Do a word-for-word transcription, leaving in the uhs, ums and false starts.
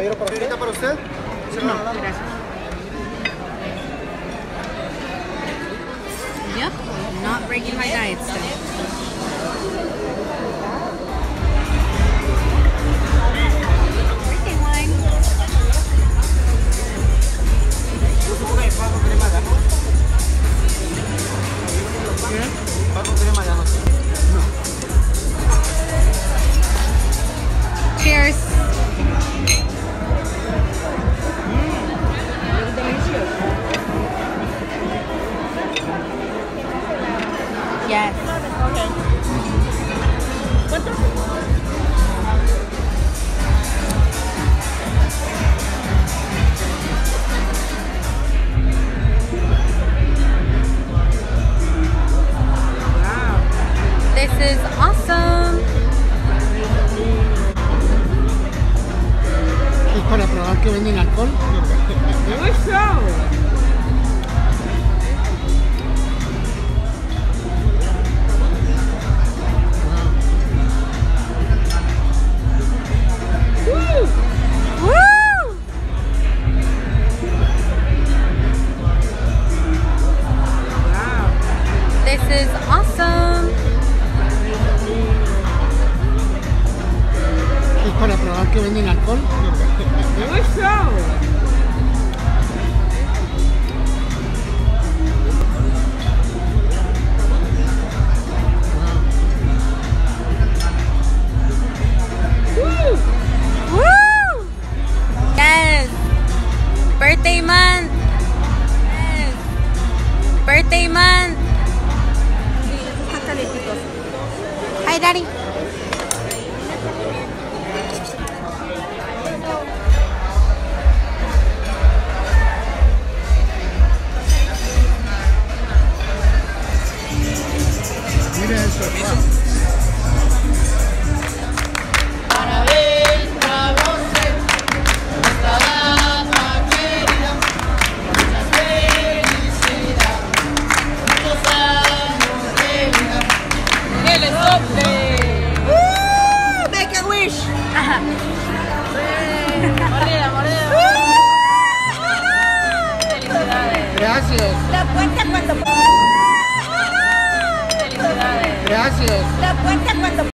caballero, para usted. ¿Para usted? No, gracias. Yep, not breaking my diet still. Birthday wine. Cheers. Yes. Okay. ¿Cuánto? Wow. This is awesome. Es para probar que venden alcohol. Muy show. Woo! Wow. This is awesome. Es para probar que venden alcohol. Muy show. Woo! Yes. Birthday month. Yes. Birthday month. Sí, están calientitos. Hi, Daddy. Mira eso. ¡Que le sople! ¡Uh! ¡Make a wish! Mordida, mordida. Felicidades. Gracias. La puerta cuando... Gracias. La puerta cuando...